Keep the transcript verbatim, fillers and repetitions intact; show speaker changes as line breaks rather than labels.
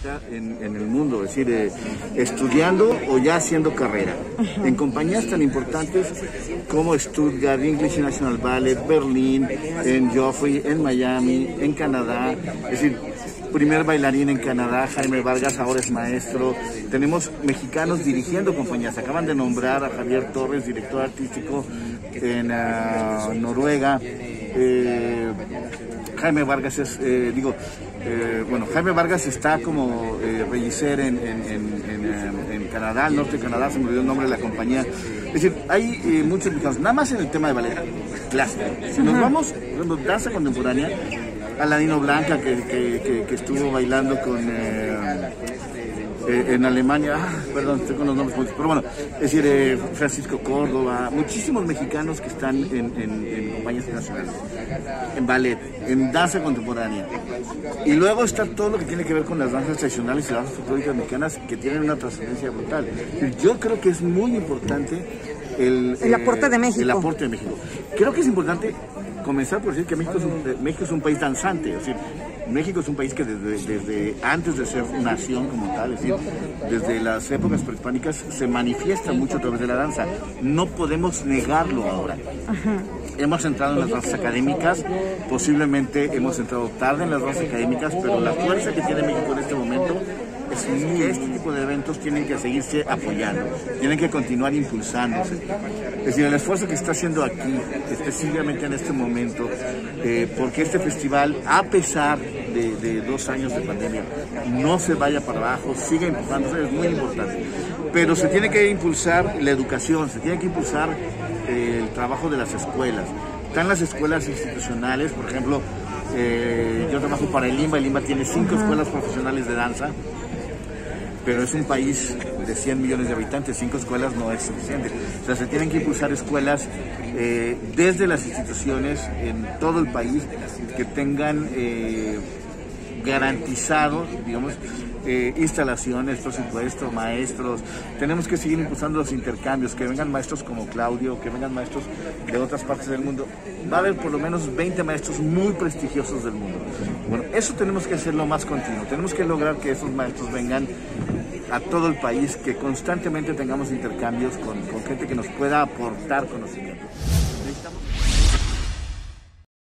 ahorita en, en el mundo, es decir, eh, estudiando o ya haciendo carrera, uh-huh. en compañías tan importantes como Stuttgart, English National Ballet, Berlín, en Joffrey, en Miami, en Canadá, es decir, primer bailarín en Canadá, Jaime Vargas, ahora es maestro. Tenemos mexicanos dirigiendo compañías. Acaban de nombrar a Javier Torres, director artístico en uh, Noruega. Eh, Jaime Vargas es, eh, digo, eh, bueno, Jaime Vargas está como eh, regisser en, en, en, en, en Canadá, al norte de Canadá, se me olvidó el nombre de la compañía. Es decir, hay eh, muchos mexicanos, nada más en el tema de ballet clásico. Si nos vamos, por ejemplo, danza contemporánea, Aladino Blanca, que, que, que, que estuvo bailando con eh, eh, en Alemania, ah, perdón, estoy con los nombres, pero bueno, es decir, eh, Francisco Córdoba, muchísimos mexicanos que están en, en, en compañías nacionales, en ballet, en danza contemporánea. Y luego está todo lo que tiene que ver con las danzas tradicionales y las danzas folclóricas mexicanas, que tienen una trascendencia brutal. Yo creo que es muy importante el,
el aporte de México.
El aporte de México. Creo que es importante comenzar por decir que México es un, México es un país danzante, es decir, México es un país que desde, desde antes de ser nación como tal, es decir, desde las épocas prehispánicas se manifiesta mucho a través de la danza. No podemos negarlo ahora. Ajá. Hemos entrado en las danzas académicas, posiblemente hemos entrado tarde en las danzas académicas, pero la fuerza que tiene México en este momento es que este tipo de eventos tienen que seguirse apoyando, tienen que continuar impulsándose. Es decir, el esfuerzo que está haciendo aquí, específicamente en este momento, eh, porque este festival, a pesar de, de dos años de pandemia, no se vaya para abajo, siga empujándose, es muy importante. Pero se tiene que impulsar la educación, se tiene que impulsar eh, el trabajo de las escuelas. Están las escuelas institucionales, por ejemplo, eh, yo trabajo para el IMBA, el IMBA tiene cinco escuelas profesionales de danza, pero es un país de cien millones de habitantes, cinco escuelas no es suficiente. O sea, se tienen que impulsar escuelas eh, desde las instituciones en todo el país que tengan eh, garantizado, digamos, eh, instalaciones, presupuesto, maestros. Tenemos que seguir impulsando los intercambios, que vengan maestros como Claudio, que vengan maestros de otras partes del mundo. Va a haber por lo menos veinte maestros muy prestigiosos del mundo. Bueno, eso tenemos que hacerlo más continuo. Tenemos que lograr que esos maestros vengan a todo el país, que constantemente tengamos intercambios con, con gente que nos pueda aportar conocimiento.